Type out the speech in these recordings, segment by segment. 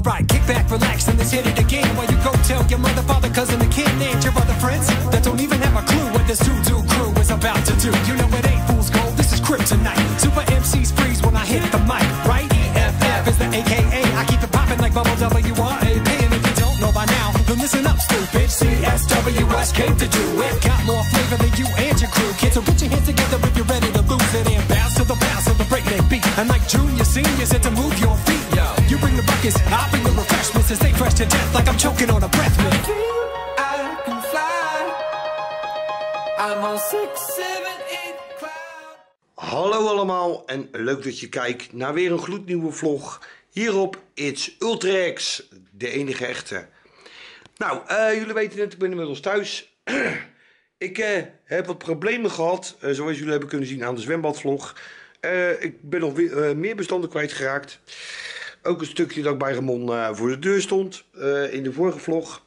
Alright, kick back, relax, and let's hit it again. While you go tell your mother, father, cousin, and kin, and your other friends that don't even have a clue what this Zuzu crew is about to do. You know it ain't fool's gold, this is kryptonite. Super MCs freeze when I hit the mic, right? EFF is the AKA. I keep it popping like bubble WRAP. And if you don't know by now, then listen up, stupid. CSWS came to do it. Got more flavor than you and your crew, kids. So put your hands together if you're ready to lose it and bounce to the breakneck beat. And like junior, seniors, had to move your feet. Yo, you bring the buckets, I bring the refreshments, and stay fresh to death like I'm choking on a breath mint. I can fly. I'm on 6, 7, 8 cloud. Hallo allemaal en leuk dat je kijkt naar weer een gloednieuwe vlog hier op It's Ultrax, de enige echte. Nou, jullie weten het, ik ben inmiddels thuis. Ik heb wat problemen gehad, zoals jullie hebben kunnen zien aan de zwembadvlog. Ik ben nog weer, meer bestanden kwijtgeraakt. Ook een stukje dat ik bij Ramon voor de deur stond in de vorige vlog.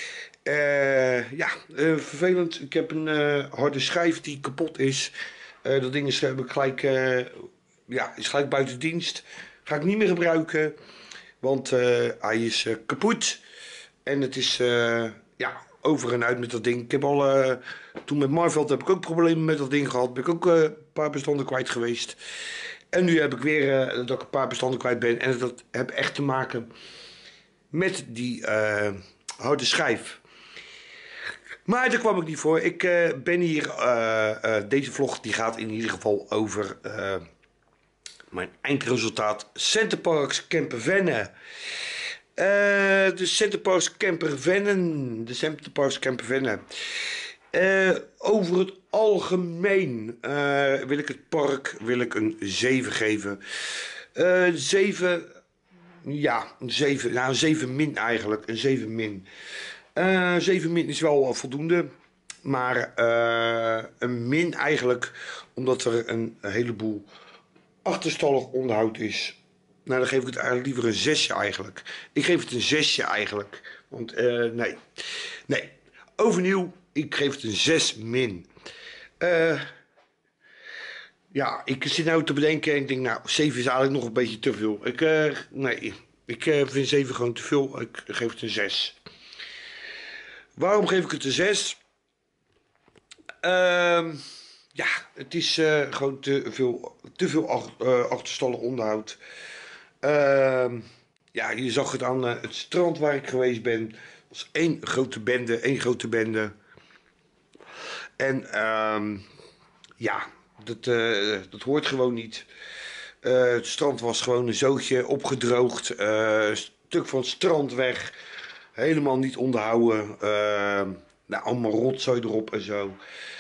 Vervelend. Ik heb een harde schijf die kapot is. Dat ding is, heb ik gelijk, is gelijk buiten dienst. Ga ik niet meer gebruiken, want hij is kapot. En het is over en uit met dat ding. Ik heb al, toen met Marveld heb ik ook problemen met dat ding gehad. Ben ik ook een paar bestanden kwijt geweest. En nu heb ik weer dat ik een paar bestanden kwijt ben. En dat heb echt te maken met die harde schijf. Maar daar kwam ik niet voor. Ik ben hier, deze vlog die gaat in ieder geval over mijn eindresultaat Centerparks Campervennen. De Centerparks Campervennen. Over het algemeen wil ik het park een 7 geven. 7, ja, een 7, nou een 7 min eigenlijk, een 7 min. 7 min is wel voldoende, maar een min eigenlijk, omdat er een heleboel achterstallig onderhoud is. Nou, dan geef ik het eigenlijk liever een 6 eigenlijk. Ik geef het een 6 eigenlijk, want nee, overnieuw, ik geef het een 6 min. Ja, ik zit nou te bedenken en ik denk, nou, 7 is eigenlijk nog een beetje te veel. Ik vind 7 gewoon te veel, ik geef het een 6. Waarom geef ik het een 6? Ja, het is gewoon te veel achterstallig onderhoud. Ja, je zag het aan het strand waar ik geweest ben. Het was één grote bende. En ja, dat hoort gewoon niet. Het strand was gewoon een zootje opgedroogd. Een stuk van het strand weg. Helemaal niet onderhouden. Allemaal rotzooi erop en zo.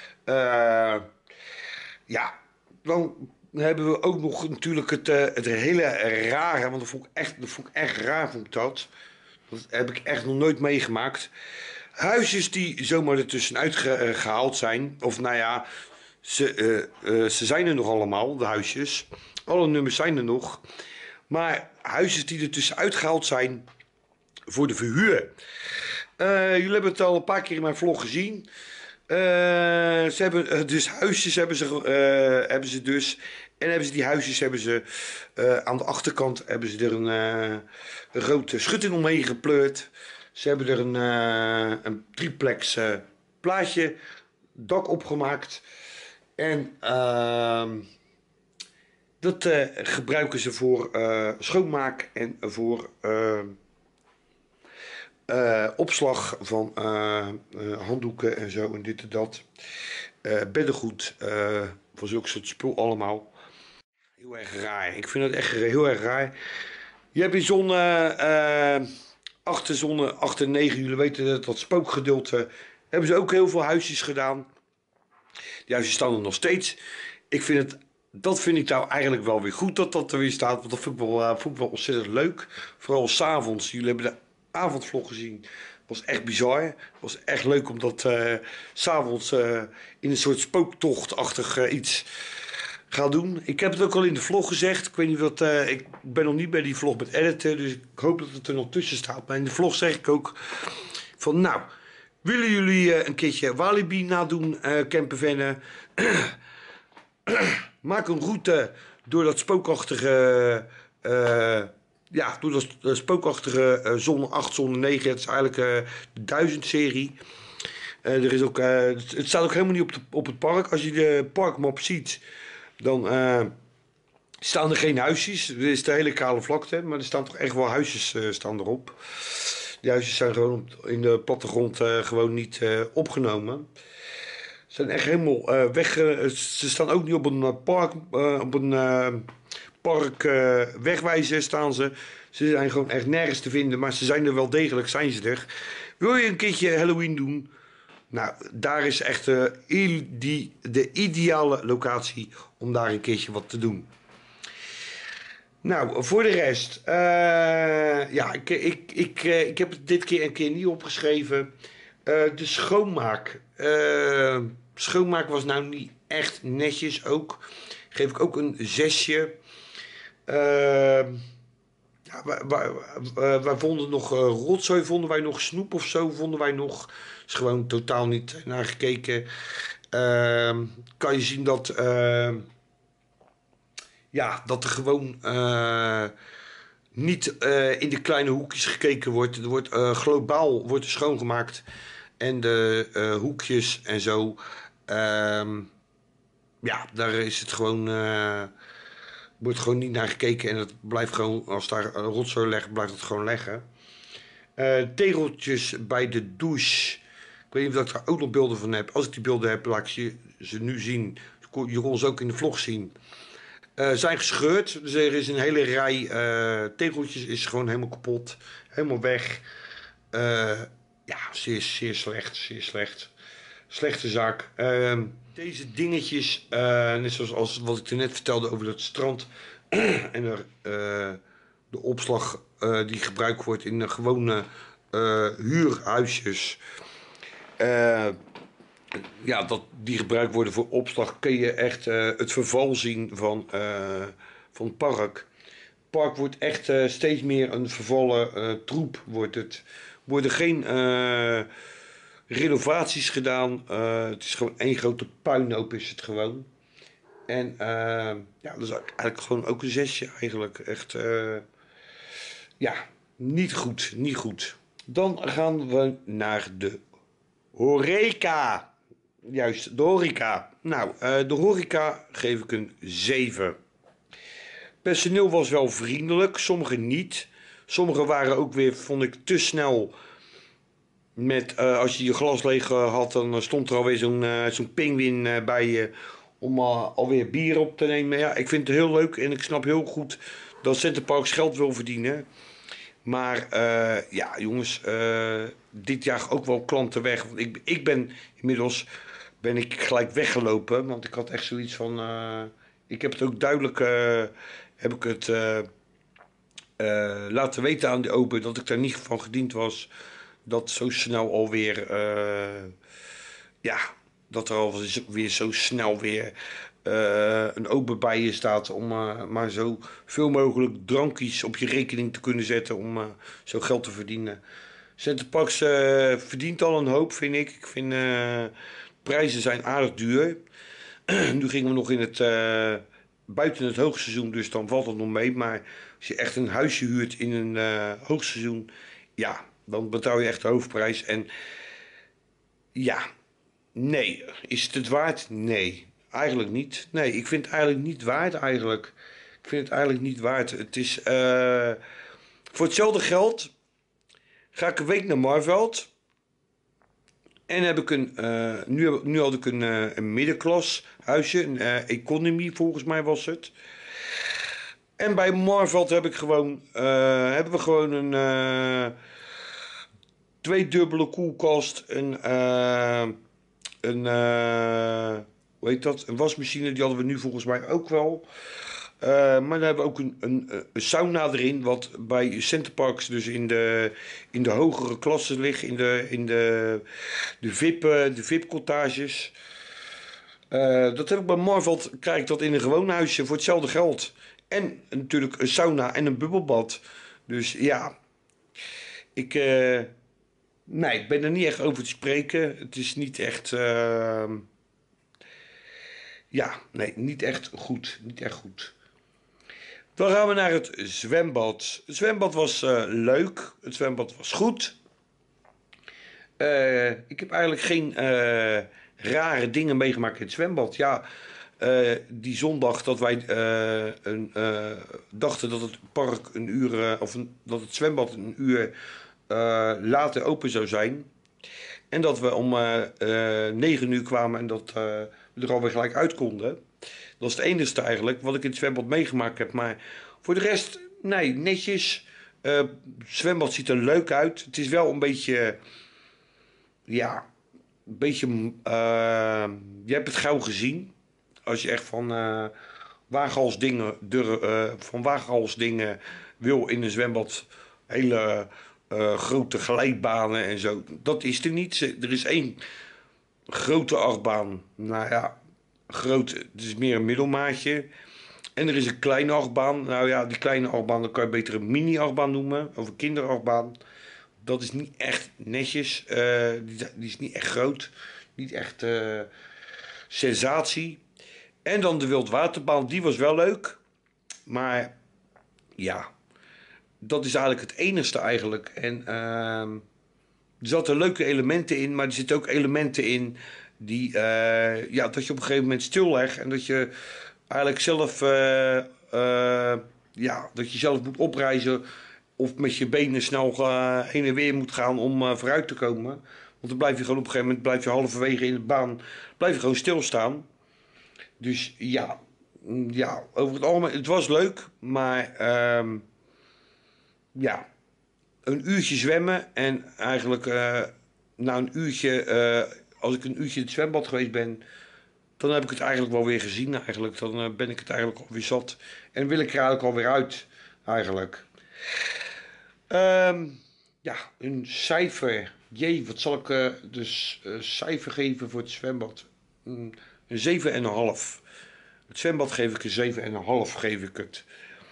Ja, dan hebben we ook nog natuurlijk het hele rare. Want dat vond ik echt raar, vond ik dat. Dat heb ik echt nog nooit meegemaakt. Huisjes die zomaar ertussenuit gehaald zijn. Of nou ja, ze zijn er nog allemaal, de huisjes. Alle nummers zijn er nog. Maar huisjes die er tussenuit gehaald zijn voor de verhuur. Jullie hebben het al een paar keer in mijn vlog gezien. Ze hebben dus huisjes hebben ze dus. En die huisjes hebben ze aan de achterkant hebben ze er een grote schutting omheen gepleurd. Ze hebben er een triplex plaatje dak opgemaakt. En dat gebruiken ze voor schoonmaak en voor opslag van handdoeken en zo en dit en dat. Beddengoed, voor zulke soort spul allemaal. Heel erg raar. Ik vind het echt heel erg raar. Je hebt in zone 8 en 9, jullie weten dat spookgedeelte, hebben ze ook heel veel huisjes gedaan. Die huisjes staan er nog steeds. Dat vind ik nou eigenlijk wel weer goed dat er weer staat. Want dat vond ik wel ontzettend leuk. Vooral 's avonds. Jullie hebben de avondvlog gezien. Dat was echt bizar. Het was echt leuk om dat 's avonds in een soort spooktochtachtig iets gaan doen. Ik heb het ook al in de vlog gezegd. Ik weet niet wat. Ik ben nog niet bij die vlog met editen. Dus ik hoop dat het er nog tussen staat. Maar in de vlog zeg ik ook van nou, willen jullie een keertje Walibi nadoen, campervennen? Maak een route door dat spookachtige ja, door dat spookachtige zone 8, zone 9. Het is eigenlijk de 1000-serie. Er is ook, het staat ook helemaal niet op het park. Als je de parkmap ziet, dan staan er geen huisjes. Er is de hele kale vlakte, maar er staan toch echt wel huisjes staan erop. Die huisjes zijn gewoon in de plattegrond gewoon niet opgenomen. Ze zijn echt helemaal weg. Ze staan ook niet op een park wegwijzen staan ze. Ze zijn gewoon echt nergens te vinden, maar ze zijn er wel degelijk, zijn ze er. Wil je een keertje Halloween doen? Nou, daar is echt de ideale locatie om daar een keertje wat te doen. Nou, voor de rest, ja, ik heb het dit keer een keer niet opgeschreven. De schoonmaak. Schoonmaak was nou niet echt netjes ook. Geef ik ook een 6'je. Ja, wij vonden nog rotzooi, vonden wij nog snoep of zo, vonden wij nog. Is gewoon totaal niet naar gekeken. Kan je zien dat, ja, dat er gewoon niet in de kleine hoekjes gekeken wordt. Er wordt globaal wordt er schoongemaakt. En de hoekjes en zo. Ja, daar is het gewoon. Wordt gewoon niet naar gekeken. En het blijft gewoon. Als daar rotzooi ligt, blijft het gewoon leggen. Tegeltjes bij de douche. Ik weet niet of ik daar ook nog beelden van heb. Als ik die beelden heb, laat ik ze nu zien. Je kon ze ook in de vlog zien. Zijn gescheurd. Dus er is een hele rij tegeltjes is gewoon helemaal kapot. Helemaal weg. Ja, zeer slecht. Zeer slecht. Slechte zaak. Deze dingetjes, net zoals wat ik er net vertelde over het strand. En de opslag die gebruikt wordt in de gewone huurhuisjes. Ja, die gebruikt worden voor opslag. Kun je echt het verval zien van het park. Het park wordt echt steeds meer een vervallen troep. Worden geen renovaties gedaan. Het is gewoon één grote puinhoop is het gewoon. En ja, dat is eigenlijk gewoon ook een 6'je eigenlijk. Echt, ja, niet goed, niet goed. Dan gaan we naar de horeca. Juist, de horeca. Nou, de horeca geef ik een 7. Personeel was wel vriendelijk, sommigen niet. Sommigen waren ook weer, vond ik, te snel. Met, als je je glas leeg had, dan stond er alweer zo'n pinguïn bij je om alweer bier op te nemen. Ja, ik vind het heel leuk en ik snap heel goed dat Centerparks geld wil verdienen. Maar ja, jongens, dit jaar ook wel klanten weg. Want ik ben inmiddels gelijk weggelopen, want ik had echt zoiets van. Ik heb het ook duidelijk heb ik het laten weten aan de open dat ik daar niet van gediend was. Dat zo snel alweer, ja, dat er alweer zo snel weer een open bij je staat om maar zo veel mogelijk drankjes op je rekening te kunnen zetten om zo geld te verdienen. Centerparks verdient al een hoop, vind ik. Ik vind prijzen zijn aardig duur. Nu gingen we nog in het buiten het hoogseizoen, dus dan valt het nog mee. Maar als je echt een huisje huurt in een hoogseizoen, ja, dan betaal je echt de hoofdprijs. En ja, nee. Is het waard? Nee. Eigenlijk niet. Nee, ik vind het eigenlijk niet waard eigenlijk. Ik vind het eigenlijk niet waard. Het is voor hetzelfde geld ga ik een week naar Marveld. En heb ik nu had ik een middenklas huisje, een economy volgens mij was het. En bij Marveld hebben we gewoon een tweedubbele koelkast, hoe heet dat? Een wasmachine, die hadden we nu volgens mij ook wel. Maar dan hebben we ook een sauna erin, wat bij Centerparks dus in de hogere klassen ligt, in de VIP-cottages. Dat heb ik bij Marveld, krijg ik dat in een gewoon huisje voor hetzelfde geld. En natuurlijk een sauna en een bubbelbad. Dus ja, nee, ik ben er niet echt over te spreken. Het is niet echt, ja, nee, niet echt goed. Niet echt goed. Dan gaan we naar het zwembad. Het zwembad was leuk. Het zwembad was goed. Ik heb eigenlijk geen rare dingen meegemaakt in het zwembad. Ja, die zondag dat wij dachten dat het park een uur, dat het zwembad een uur later open zou zijn. En dat we om 9 uur kwamen en dat we er alweer gelijk uit konden. Dat is het enige eigenlijk wat ik in het zwembad meegemaakt heb. Maar voor de rest, nee, netjes. Het zwembad ziet er leuk uit. Het is wel een beetje... Ja, een beetje... je hebt het gauw gezien. Als je echt van waaghalsdingen wil in een zwembad. Hele grote glijbanen en zo. Dat is er niet. Er is één grote achtbaan. Nou ja, groot. Het is meer een middelmaatje. En er is een kleine achtbaan. Nou ja, die kleine achtbaan, dan kan je beter een mini-achtbaan noemen. Of een kinderachtbaan. Dat is niet echt netjes. Die is niet echt groot. Niet echt sensatie. En dan de wildwaterbaan. Die was wel leuk. Maar ja, dat is eigenlijk het enigste eigenlijk. En er zaten leuke elementen in. Maar er zitten ook elementen in die... ja, dat je op een gegeven moment stillegt. En dat je eigenlijk zelf... ja, dat je zelf moet oprijzen... Of met je benen snel heen en weer moet gaan om vooruit te komen. Want dan blijf je gewoon op een gegeven moment halverwege in de baan blijf je gewoon stilstaan. Dus ja, over het algemeen, het was leuk. Maar ja, een uurtje zwemmen en eigenlijk na een uurtje, als ik een uurtje in het zwembad geweest ben... Dan heb ik het eigenlijk wel weer gezien eigenlijk. Dan ben ik het eigenlijk alweer zat. En wil ik er eigenlijk alweer uit eigenlijk. Ja, een cijfer. Jee, wat zal ik dus cijfer geven voor het zwembad? Een 7,5. Het zwembad geef ik een 7,5 geef ik het.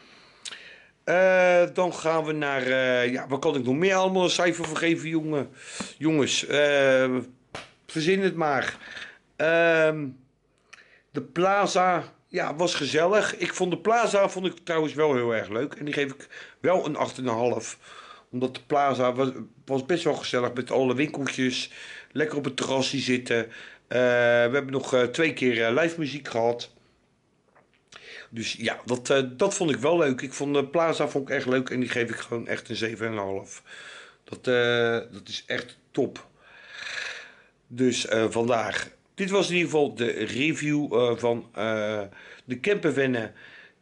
Dan gaan we naar... ja, wat kan ik nog meer allemaal een cijfer voor geven, jongens? Verzin het maar. De Plaza... Ja, was gezellig. Ik vond de Plaza trouwens wel heel erg leuk. En die geef ik wel een 8,5. Omdat de Plaza was best wel gezellig met alle winkeltjes. Lekker op het terrasje zitten. We hebben nog 2 keer live muziek gehad. Dus ja, dat vond ik wel leuk. Ik vond de Plaza echt leuk. En die geef ik gewoon echt een 7,5. Dat is echt top. Dus vandaag... Dit was in ieder geval de review van de Campervan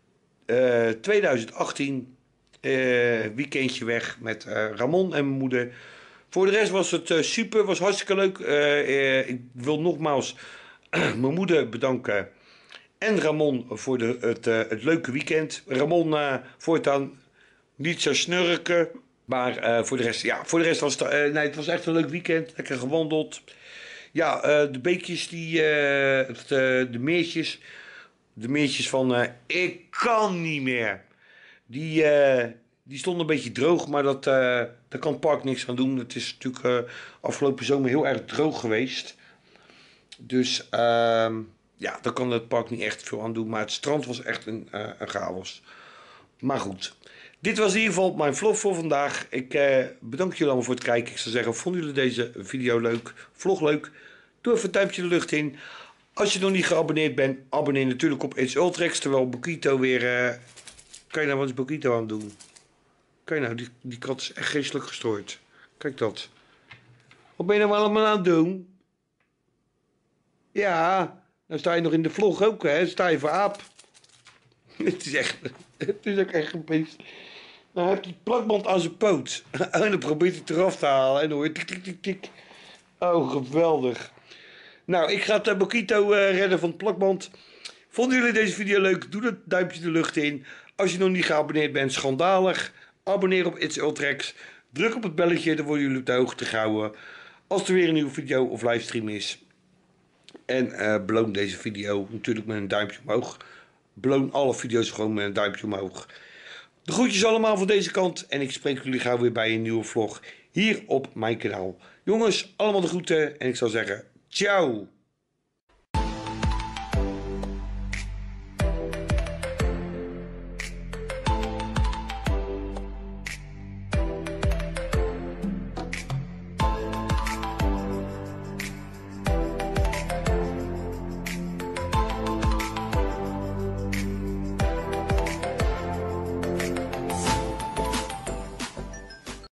2018. Weekendje weg met Ramon en mijn moeder. Voor de rest was het super, was hartstikke leuk. Ik wil nogmaals mijn moeder bedanken. En Ramon voor het leuke weekend. Ramon voortaan niet zo snurken. Maar voor de rest was het, nee, het was echt een leuk weekend. Lekker gewandeld. Ja, de beekjes, de meertjes van ik kan niet meer. Die stonden een beetje droog, maar daar kan het park niks aan doen. Het is natuurlijk afgelopen zomer heel erg droog geweest. Dus ja, daar kan het park niet echt veel aan doen. Maar het strand was echt een chaos. Maar goed, dit was in ieder geval mijn vlog voor vandaag. Ik bedank jullie allemaal voor het kijken. Ik zou zeggen, vonden jullie deze video leuk, vlog leuk? Doe even een duimpje de lucht in. Als je nog niet geabonneerd bent, abonneer natuurlijk op It's Ultrex. Terwijl Bokito weer... Kan je nou wat is Bokito aan het doen? Kan je nou, die kat is echt geestelijk gestoord. Kijk dat. Wat ben je nou allemaal aan het doen? Ja, dan sta je nog in de vlog ook, hè? Sta je voor aap. Het is ook echt een beest. Nou heeft hij plakband aan zijn poot. En dan probeert hij het eraf te halen. En dan hoor je tik, tik, tik, tik. Oh, geweldig. Nou, ik ga het Bokito redden van het plakband. Vonden jullie deze video leuk? Doe dat duimpje de lucht in. Als je nog niet geabonneerd bent, schandalig. Abonneer op It's Ultrex. Druk op het belletje, dan worden jullie op de hoogte gehouden. Als er weer een nieuwe video of livestream is. En beloon deze video natuurlijk met een duimpje omhoog. Beloon alle video's gewoon met een duimpje omhoog. De groetjes allemaal van deze kant. En ik spreek jullie gauw weer bij een nieuwe vlog hier op mijn kanaal. Jongens, allemaal de groeten. En ik zou zeggen, ciao.